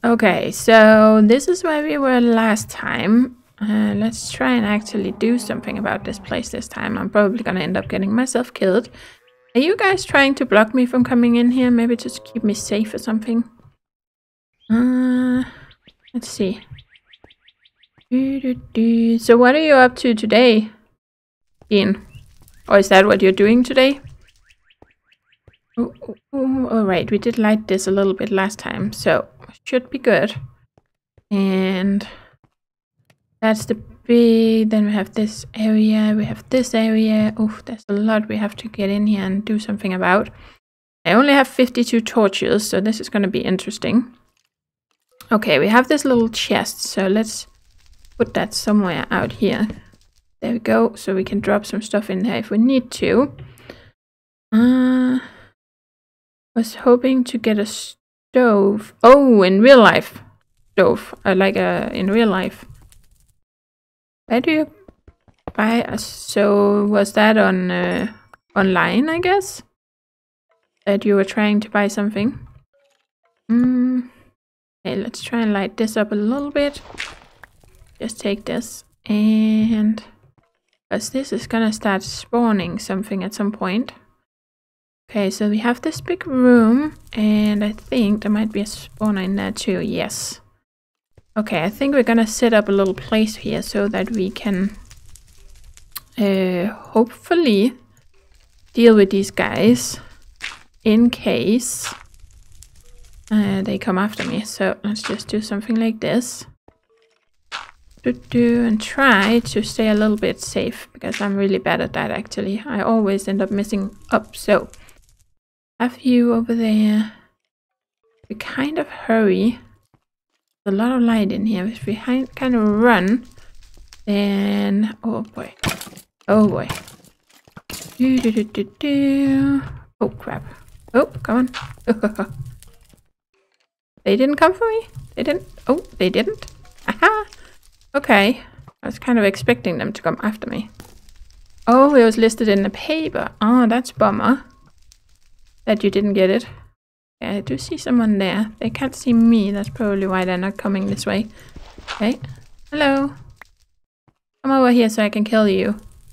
Okay, so this is where we were last time. Let's try and actually do something about this place this time. I'm probably gonna end up getting myself killed. Are you guys trying to block me from coming in here? Maybe just to keep me safe or something? Let's see. So what are you up to today, Ian? Or is that what you're doing today? Alright, we did light this a little bit last time, so should be good. And that's the big, then we have this area, we have this area. Oh, there's a lot we have to get in here and do something about. I only have 52 torches, so this is going to be interesting. Okay, we have this little chest, so let's put that somewhere out here. There we go, so we can drop some stuff in there if we need to. Was hoping to get a stove. Oh, in real life. Stove. In real life. Where do you buy a... So, was that on online, I guess? That you were trying to buy something? Okay, let's try and light this up a little bit. Just take this. And... because this is gonna start spawning something at some point. Okay, so we have this big room, and I think there might be a spawner in there too, yes. Okay, I think we're gonna set up a little place here so that we can hopefully deal with these guys in case they come after me. So let's just do something like this. And try to stay a little bit safe, because I'm really bad at that actually. I always end up messing up, so... have you over there. We kind of hurry. There's a lot of light in here. If we kind of run, then... oh boy. Oh boy. Oh crap. Oh, come on. They didn't come for me? They didn't? Oh, they didn't? Aha! Okay. I was kind of expecting them to come after me. Oh, it was listed in the paper. Oh, that's bummer. That you didn't get it. Yeah, I do see someone there. They can't see me. That's probably why they're not coming this way. Okay. Hello. Come over here so I can kill you.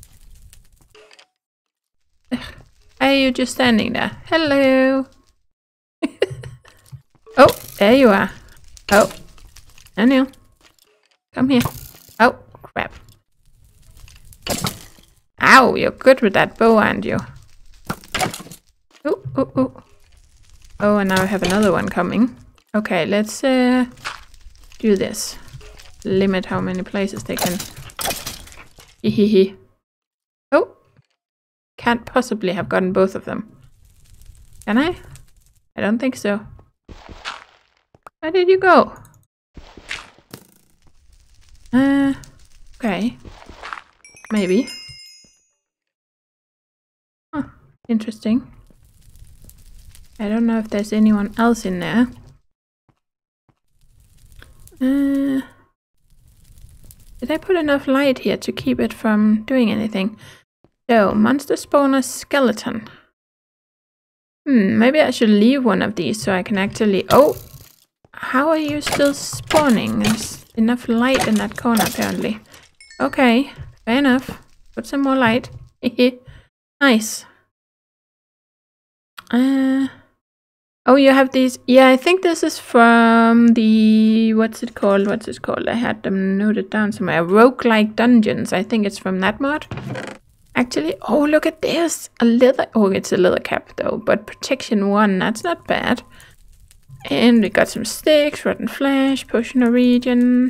Ugh. Why are you just standing there? Hello. Oh, there you are. Oh. Daniel. Come here. Oh, crap. Ow, you're good with that bow, aren't you? Oh, and now I have another one coming. Okay, let's do this. Limit how many places they can... Hehehe. Oh! Can't possibly have gotten both of them. Can I? I don't think so. Where did you go? Okay. Maybe. Huh, interesting. I don't know if there's anyone else in there. Did I put enough light here to keep it from doing anything? So, monster spawner skeleton. Maybe I should leave one of these so I can actually... oh! How are you still spawning? There's enough light in that corner apparently. Okay, fair enough. Put some more light. Nice. Oh, you have these... yeah, I think this is from the... what's it called? I had them noted down somewhere. Roguelike Dungeons. I think it's from that mod. Actually, oh, look at this. A leather... oh, it's a leather cap though. But protection 1, that's not bad. And we got some sticks, rotten flesh, potion of regen.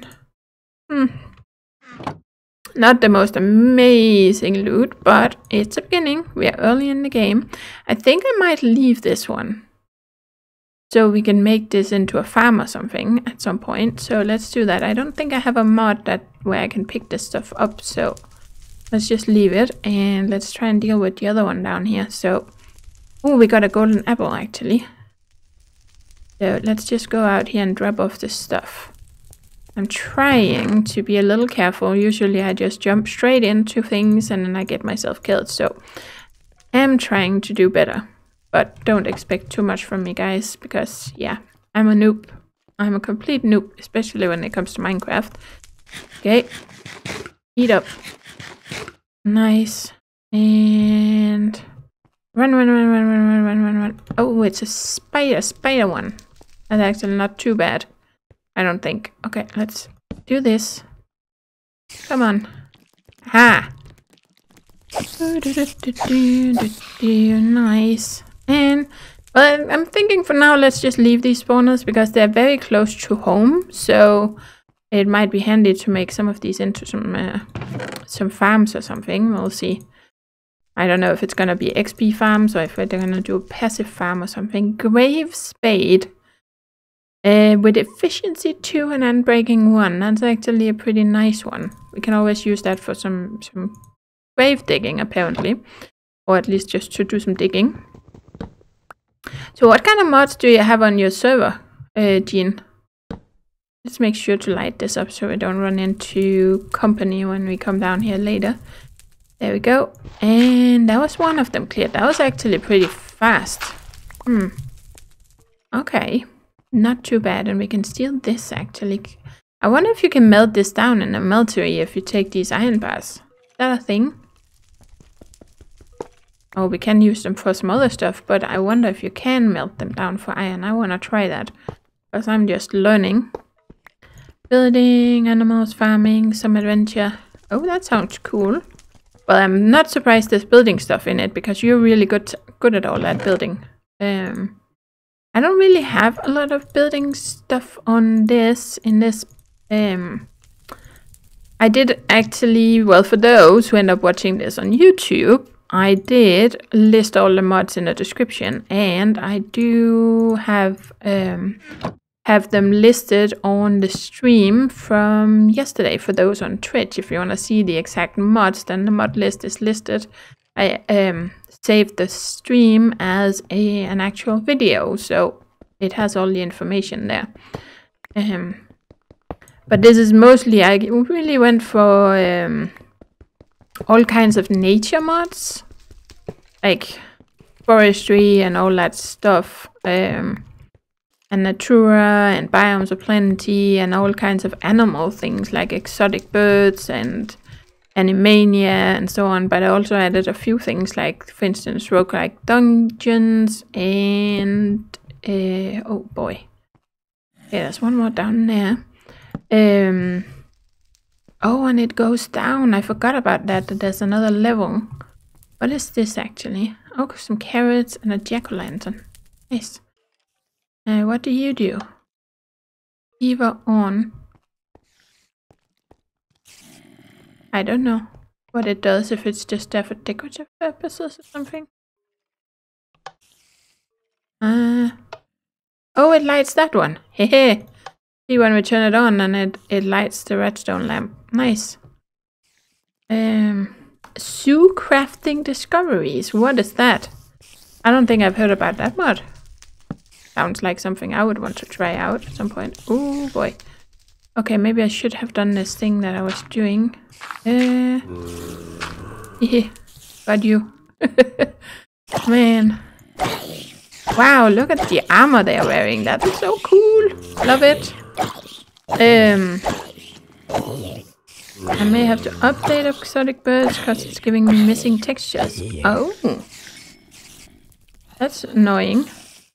Not the most amazing loot, but it's a beginning. We are early in the game. I think I might leave this one, so we can make this into a farm or something at some point. So let's do that. I don't think I have a mod where I can pick this stuff up, so let's just leave it. And let's try and deal with the other one down here. So, oh, we got a golden apple actually. So let's just go out here and drop off this stuff. I'm trying to be a little careful. Usually I just jump straight into things and then I get myself killed. So I'm trying to do better. But don't expect too much from me, guys, because, yeah, I'm a noob. I'm a complete noob, especially when it comes to Minecraft. Okay. Eat up. Nice. And run. Oh, it's a spider one. That's actually not too bad. I don't think. Okay, let's do this. Come on. Ha! Nice. And well, I'm thinking for now let's just leave these spawners because they're very close to home. So it might be handy to make some of these into some farms or something. We'll see. I don't know if it's gonna be XP farms or if they're gonna do a passive farm or something. Grave spade. With efficiency 2 and unbreaking 1. That's actually a pretty nice one. We can always use that for some grave digging, apparently. Or at least just to do some digging. So what kind of mods do you have on your server, Jean? Let's make sure to light this up so we don't run into company when we come down here later. There we go. And that was one of them cleared. That was actually pretty fast. Okay. Not too bad, and we can steal this actually. I wonder if you can melt this down in a meltery if you take these iron bars. Is that a thing? Oh, we can use them for some other stuff, but I wonder if you can melt them down for iron. I want to try that, because I'm just learning. Building, animals, farming, some adventure. Oh, that sounds cool. Well, I'm not surprised there's building stuff in it, because you're really good at all that building. I don't really have a lot of building stuff on this, in this, I did actually, well, for those who end up watching this on YouTube, I did list all the mods in the description, and I do have them listed on the stream from yesterday for those on Twitch. If you want to see the exact mods, then the mod list is listed. I saved the stream as an actual video, so it has all the information there. But this is mostly, I really went for all kinds of nature mods, like forestry and all that stuff, and natura and biomes of plenty and all kinds of animal things like exotic birds and Animania and so on, but I also added a few things like, for instance, roguelike dungeons and oh boy, yeah, there's one more down there. Oh, and it goes down. I forgot about that. There's another level. What is this actually? Oh, some carrots and a jack-o'-lantern. Nice. What do you do? Beaver on. I don't know what it does, if it's just there for decorative purposes or something. Oh, it lights that one. Hehe. See, when we turn it on and it lights the redstone lamp. Nice. Zoo crafting discoveries. What is that? I don't think I've heard about that mod. Sounds like something I would want to try out at some point. Oh boy. Okay, maybe I should have done this thing that I was doing. Yeah, got you. Man. Wow, look at the armor they're wearing. That is so cool. Love it. I may have to update exotic birds because it's giving me missing textures. Oh. That's annoying.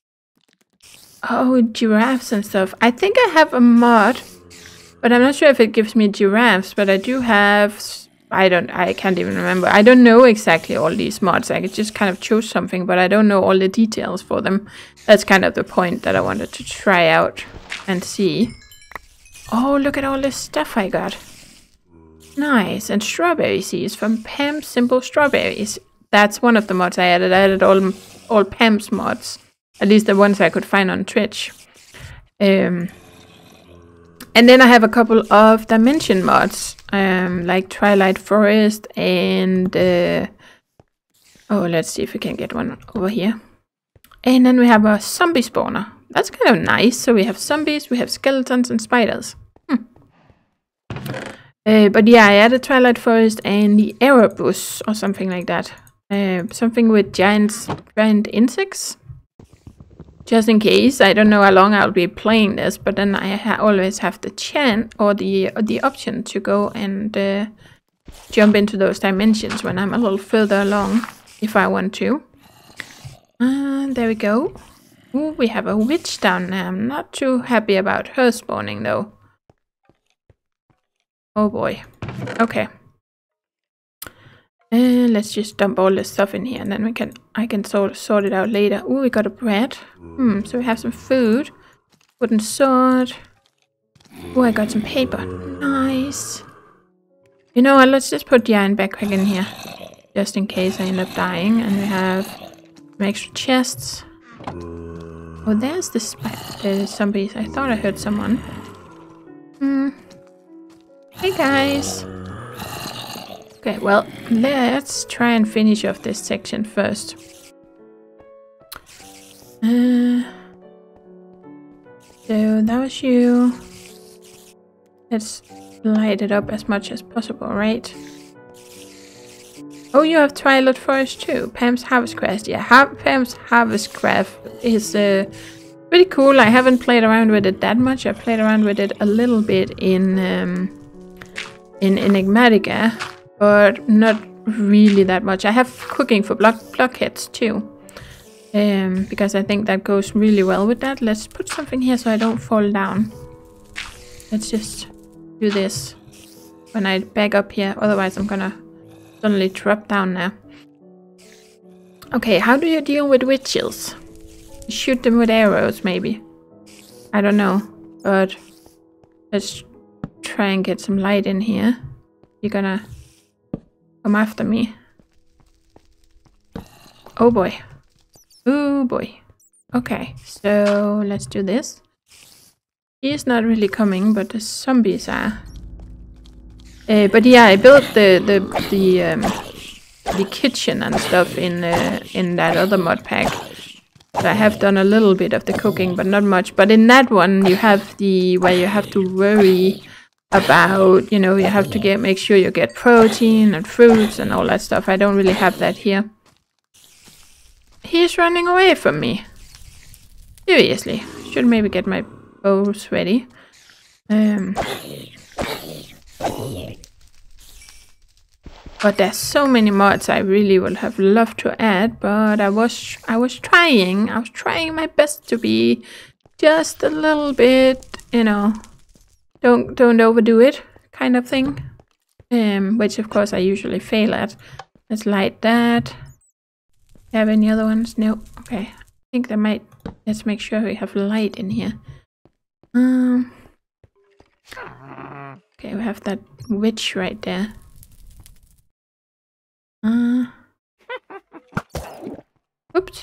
Oh, giraffes and stuff. I think I have a mod, but I'm not sure if it gives me giraffes, but I do have... I can't even remember. I don't know exactly all these mods. I just kind of chose something, but I don't know all the details for them. That's kind of the point that I wanted to try out and see. Oh, look at all this stuff I got. Nice. And strawberry seeds from Pam's Simple Strawberries. That's one of the mods I added. I added all Pam's mods. At least the ones I could find on Twitch. And then I have a couple of dimension mods. Like Twilight Forest and... oh, let's see if we can get one over here. And then we have a zombie spawner. That's kind of nice. So we have zombies, we have skeletons and spiders. But yeah, I added Twilight Forest and the Erebus or something like that. Something with giant insects. just in case. I don't know how long I'll be playing this, but then I always have the chance or the option to go and jump into those dimensions when I'm a little further along, if I want to. There we go. Ooh, we have a witch down there. I'm not too happy about her spawning though. Oh boy. Okay. Let's just dump all this stuff in here, and then I can sort it out later. Ooh, we got a bread. So we have some food. Wooden sword. Oh, I got some paper. Nice. You know what? Let's just put the iron backpack in here, just in case I end up dying. And we have some extra chests. Oh, there's the zombies. I thought I heard someone. Hey guys. Okay, well, let's try and finish off this section first. So that was you. Let's light it up as much as possible, right? Oh, you have Twilight Forest too. Pam's Harvest Craft. Yeah, Pam's Harvest Craft is pretty cool. I haven't played around with it that much. I played around with it a little bit in Enigmatica, but not really that much. I have cooking for blockheads too, because I think that goes really well with that. Let's put something here so I don't fall down. Let's just do this when I back up here, otherwise I'm gonna suddenly drop down now. Okay, how do you deal with witches? You shoot them with arrows, maybe. I don't know, but let's try and get some light in here. You're gonna come after me. Oh boy. Oh boy. Okay, so let's do this. He is not really coming, but the zombies are. But yeah, I built the kitchen and stuff in that other mod pack. So I have done a little bit of the cooking, but not much. But in that one, you have where you have to worry about, you know, you have to make sure you get protein and fruits and all that stuff. I don't really have that here. He's running away from me. Seriously, should maybe get my bows ready. But there's so many mods I really would have loved to add, but I was trying my best to be just a little bit, you know, don't overdo it kind of thing. Which of course I usually fail at. Let's light that. Have any other ones? No. Okay. I think there might. Let's make sure we have light in here. Okay, we have that witch right there. Oops.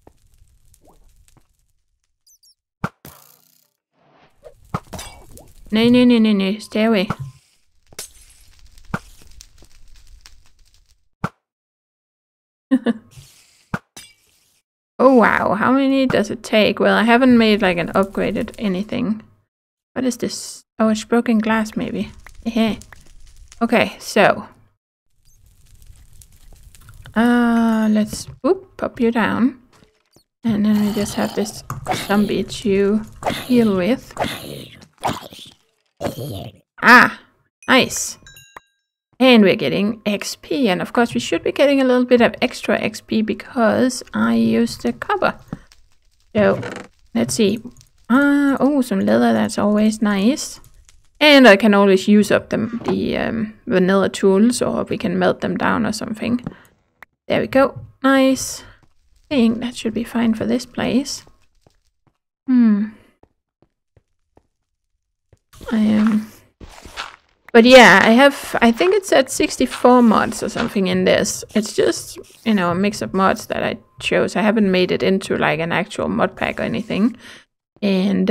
No, stay away. Oh wow, how many does it take? Well, I haven't made like an upgraded anything. What is this? Oh, it's broken glass maybe. Okay, so let's pop you down. And then we just have this zombie to heal with. Ah, nice. And we're getting XP, and of course we should be getting a little bit of extra XP because I used the copper. So, let's see. Oh, some leather, that's always nice. And I can always use up the vanilla tools, or we can melt them down or something. There we go. Nice. I think that should be fine for this place. But yeah, I think it's at 64 mods or something in this. It's just, you know, a mix of mods that I chose. I haven't made it into like an actual mod pack or anything. And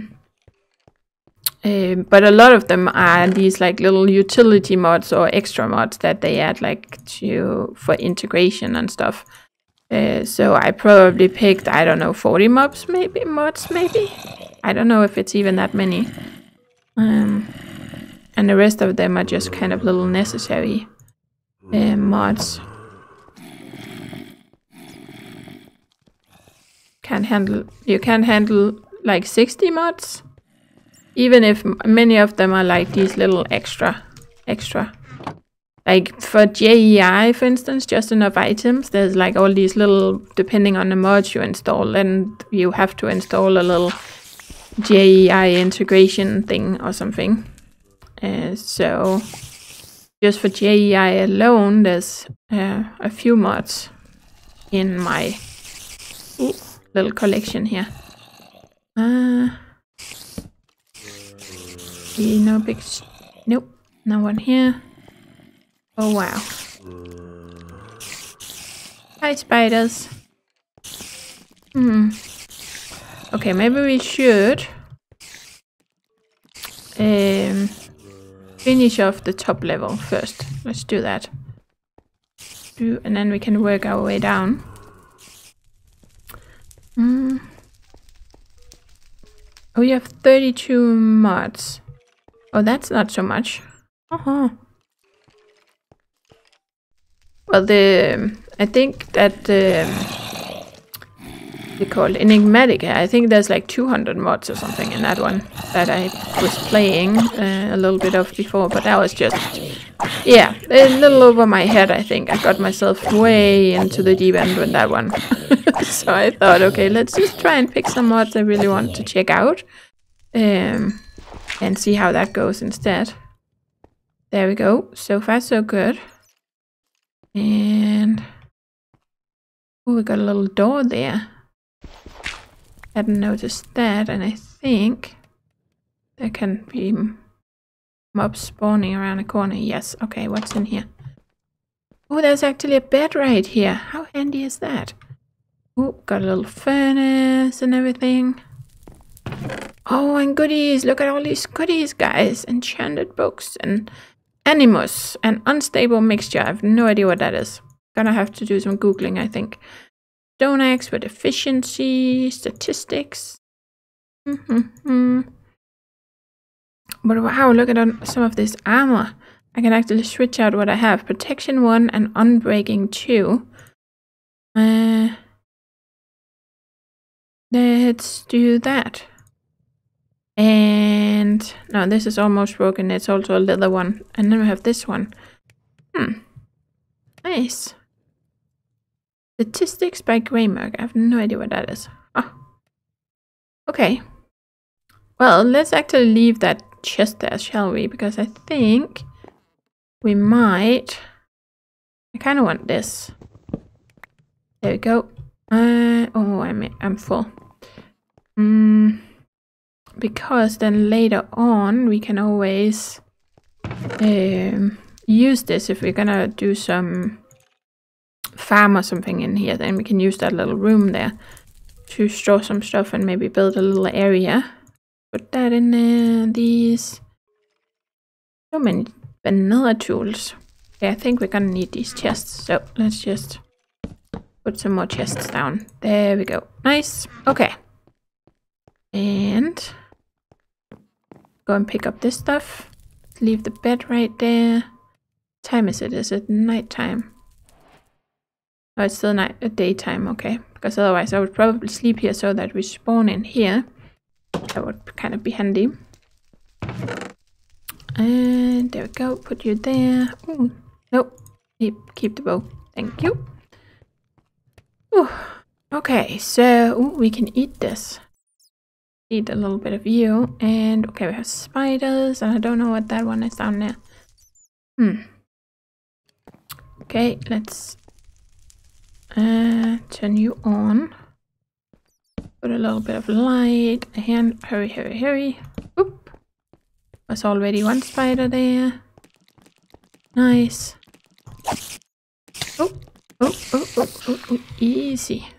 but a lot of them are these like little utility mods or extra mods that they add like for integration and stuff. So I probably picked, I don't know, 40 mods maybe. I don't know if it's even that many. And the rest of them are just kind of little necessary mods. you can't handle like 60 mods, even if many of them are like these little extra. Like for JEI, for instance, just enough items, there's like all these little, depending on the mods you install, and you have to install a little JEI integration thing or something. So just for JEI alone, there's a few mods in my little collection here. No big... Nope, no one here. Oh wow. Hi spiders. Okay, maybe we should finish off the top level first. Let's do that. And then we can work our way down. Oh, you have 32 mods. Oh, that's not so much. Well, I think that they call Enigmatica. I think there's like 200 mods or something in that one that I was playing a little bit of before, but that was just, yeah, a little over my head. I think I got myself way into the deep end with that one. So I thought, okay, let's just try and pick some mods I really want to check out, and see how that goes instead. There we go. So far, so good. And oh, we got a little door there. Hadn't noticed that, and I think there can be mobs spawning around the corner. Yes. Okay, what's in here? Oh, there's actually a bed right here. How handy is that? Oh, got a little furnace and everything. Oh, and goodies. Look at all these goodies, guys. Enchanted books and Animus, an unstable mixture. I have no idea what that is. Gonna have to do some Googling, I think. Stone axe with efficiency, statistics. But wow, look at some of this armor. I can actually switch out what I have. Protection 1 and Unbreaking 2. Let's do that. And no, this is almost broken. It's also a leather one. And then we have this one. Nice. Statistics by Greymerg. I have no idea what that is. Oh. Okay. Well, let's actually leave that chest there, shall we? Because I think we might... I kind of want this. There we go. Oh, I'm full. Because then later on we can always use this if we're gonna do some farm or something in here. Then we can use that little room there to store some stuff and maybe build a little area. Put that in there. These, so many vanilla tools. Okay, I think we're gonna need these chests, so let's just put some more chests down. There we go. Nice. Okay. And go and pick up this stuff. Leave the bed right there. What time is it? Is it nighttime? Oh, it's still daytime, okay. Because otherwise I would probably sleep here so that we spawn in here. That would kind of be handy. And there we go. Put you there. Ooh. Nope. Keep the bow. Thank you. Ooh. Okay, so we can eat this. Eat a little bit of you. And okay, we have spiders. And I don't know what that one is down there. Okay, let's turn you on. Put a little bit of light. And hurry, hurry, hurry. Oop. There's already one spider there. Nice. Oh, oh, oh, oh, oh, oh. Easy.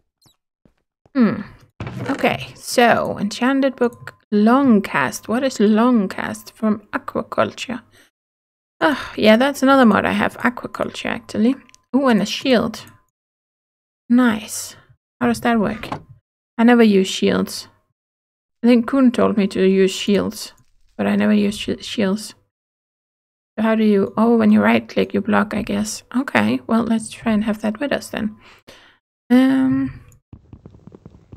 Okay, so enchanted book Longcast. What is Longcast? From aquaculture. Oh, yeah, that's another mod I have. Aquaculture, actually. Oh, and a shield. Nice. How does that work? I never use shields. I think Kun told me to use shields, but I never use shields. So how do you... Oh, when you right click, you block, I guess. Okay, well, let's try and have that with us then.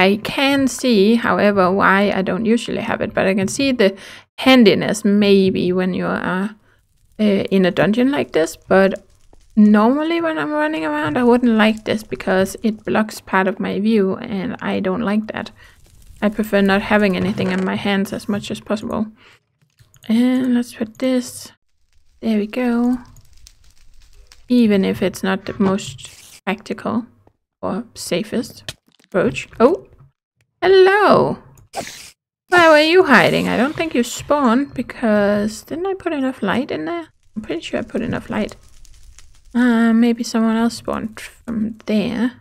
I can see, however, why I don't usually have it, but I can see the handiness maybe when you are in a dungeon like this, but normally when I'm running around I wouldn't like this because it blocks part of my view and I don't like that. I prefer not having anything in my hands as much as possible. And let's put this, there we go. Even if it's not the most practical or safest approach. Oh, hello! Where were you hiding? I don't think you spawned because didn't I put enough light in there? I'm pretty sure I put enough light. Maybe someone else spawned from there.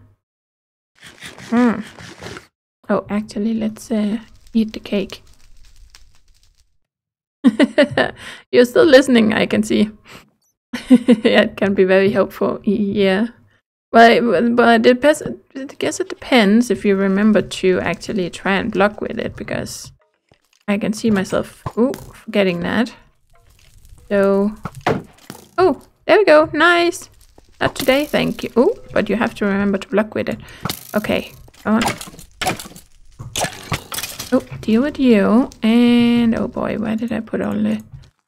Oh, actually, let's eat the cake. You're still listening, I can see. Yeah, it can be very helpful. Yeah. Well, I guess it depends if you remember to actually try and block with it, because I can see myself forgetting that. So, oh, there we go. Nice. Not today, thank you. Oh, but you have to remember to block with it. Okay, come on. Oh, deal with you. And oh boy, where did I put all the...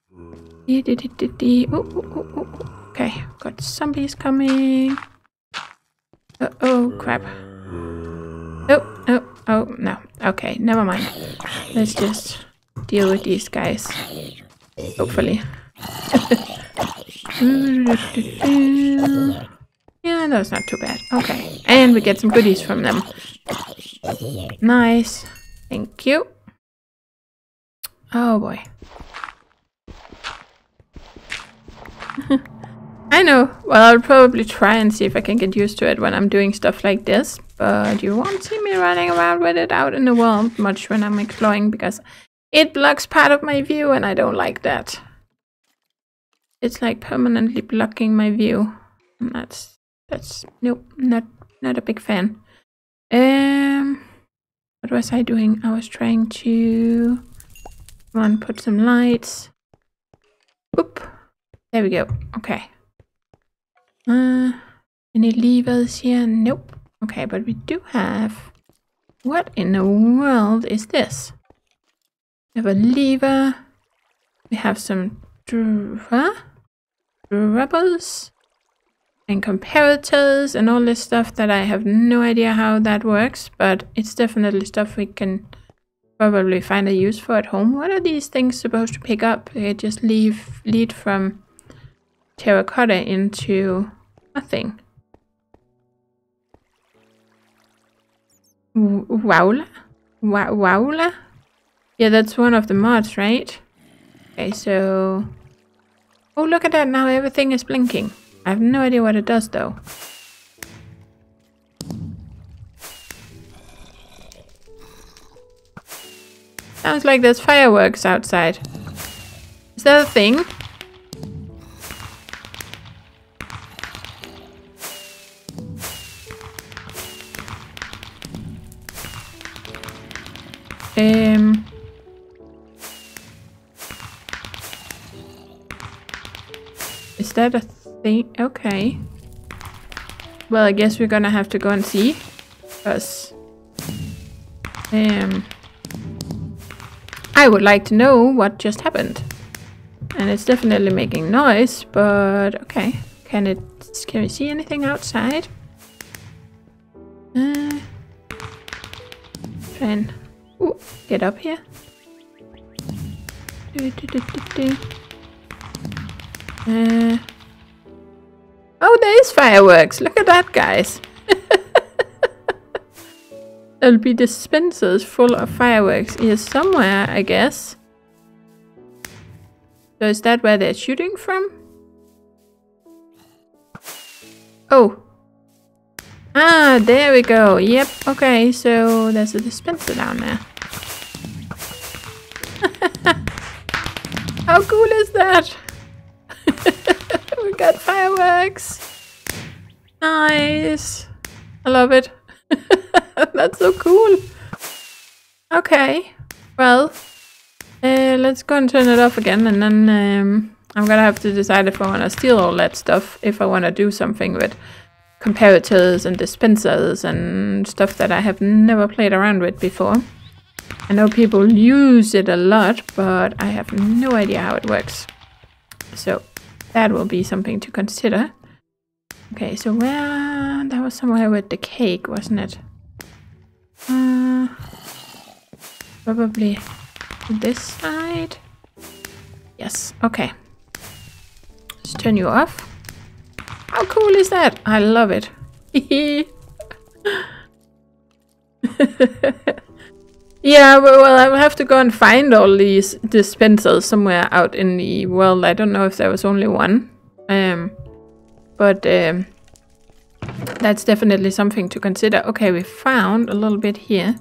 Okay, got zombies coming. Oh, crap. Oh, no. Okay, never mind. Let's just deal with these guys. Hopefully. Yeah, that's not too bad. Okay, and we get some goodies from them. Nice. Thank you. Oh boy. I know. Well, I'll probably try and see if I can get used to it when I'm doing stuff like this. But you won't see me running around with it out in the world much when I'm exploring, because it blocks part of my view and I don't like that. It's like permanently blocking my view. And that's nope, not a big fan. What was I doing? I was trying to put some lights. Oop. There we go. Okay. Any levers here? Nope. Okay, but we do have... What in the world is this? We have a lever. We have some rubbers and comparators and all this stuff that I have no idea how that works, but it's definitely stuff we can probably find a use for at home. What are these things supposed to pick up? They just lead from terracotta into nothing. Wowla? Wowla? Yeah, that's one of the mods, right? Okay, so... Oh, look at that, now everything is blinking. I have no idea what it does, though. Sounds like there's fireworks outside. Is that a thing? Is that a thing? Okay. Well, I guess we're gonna have to go and see. Because... I would like to know what just happened. And it's definitely making noise, but okay. Can we see anything outside? Try and get up here. Oh, there is fireworks. Look at that, guys. There'll be dispensers full of fireworks here somewhere, I guess. So is that where they're shooting from? Oh. Ah, there we go. Yep, okay, so there's a dispenser down there. How cool is that? We got fireworks. Nice. I love it. That's so cool. Okay. Well, let's go and turn it off again, and then I'm gonna have to decide if I want to steal all that stuff, if I want to do something with comparators and dispensers and stuff that I have never played around with before. I know people use it a lot, but I have no idea how it works. So that will be something to consider. Okay, so where... that was somewhere with the cake, wasn't it? Probably this side. Yes, okay. Let's turn you off. How cool is that? I love it. Yeah, well, I will have to go and find all these dispensers somewhere out in the world. I don't know if there was only one. But that's definitely something to consider. Okay, we found a little bit here.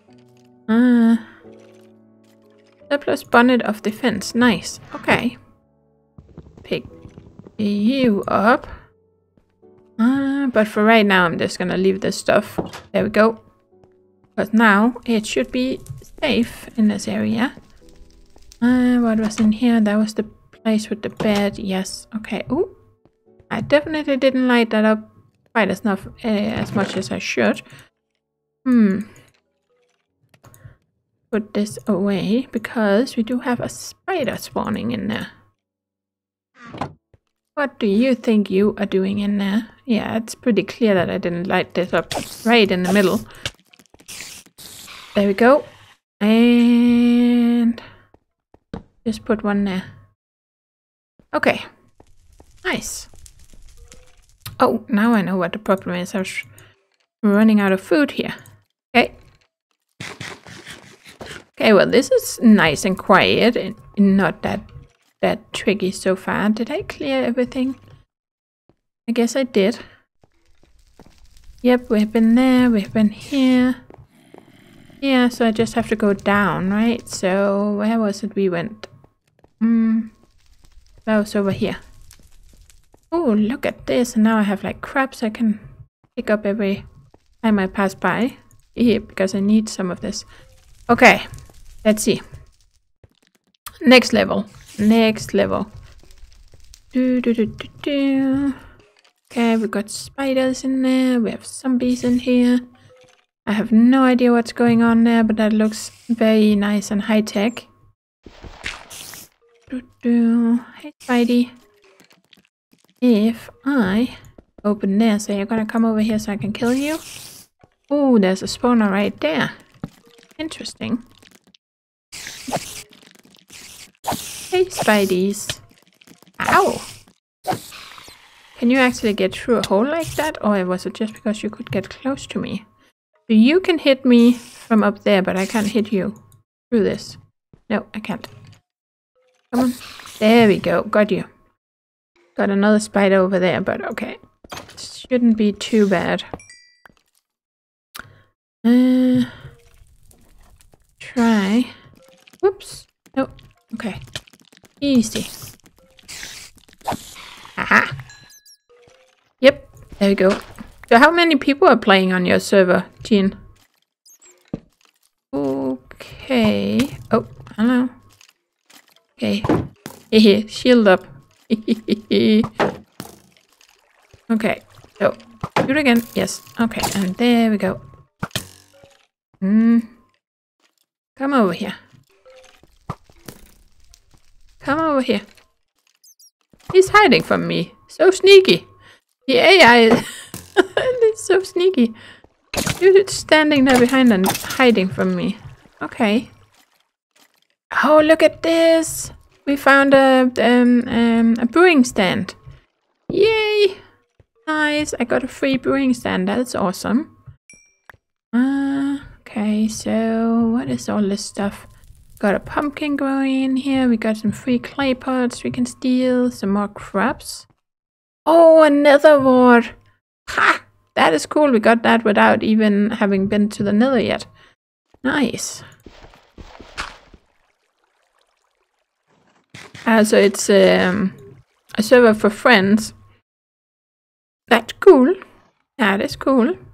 Surplus bonnet of defense. Nice. Okay. Pick you up. But for right now, I'm just gonna leave this stuff. There we go. But now it should be safe in this area. What was in here? That was the place with the bed. Yes. Okay. Ooh. I definitely didn't light that up quite as much as I should. Put this away because we do have a spider spawning in there. What do you think you are doing in there? Yeah, it's pretty clear that I didn't light this up right in the middle. There we go. And just put one there. Okay. Nice. Oh, now I know what the problem is. I was running out of food here. Okay. Okay, well, this is nice and quiet and not that tricky so far. Did I clear everything? I guess I did. Yep, we've been there, we've been here. Yeah, so I just have to go down, right? So where was it we went? That was over here. Oh, look at this. And now I have like crabs I can pick up every time I pass by. Here, because I need some of this. Okay, let's see. Next level. Next level. Okay, we got spiders in there. We have zombies in here. I have no idea what's going on there, but that looks very nice and high-tech. Hey, Spidey. If I open this, so you're gonna come over here so I can kill you? Oh, there's a spawner right there. Interesting. Hey, Spideys. Ow! Can you actually get through a hole like that? Or was it just because you could get close to me? So you can hit me from up there, but I can't hit you through this. No, I can't. Come on. There we go. Got you. Got another spider over there, but okay. Shouldn't be too bad. Try. Whoops. No. Okay. Easy. Aha. Yep. There we go. So how many people are playing on your server, Jean? Okay. Oh, hello. Okay. Hehe, shield up. Okay. So, do it again. Yes. Okay, and there we go. Come over here. Come over here. He's hiding from me. So sneaky. The AI is so sneaky. You're standing there behind and hiding from me. Okay. Oh, look at this. We found a brewing stand. Yay. Nice. I got a free brewing stand. That's awesome. Okay, so what is all this stuff? Got a pumpkin growing in here. We got some free clay pots we can steal. Some more crabs. Oh, another ward. Ha! That is cool. We got that without even having been to the nether yet. Nice. So it's a server for friends. That's cool. That is cool.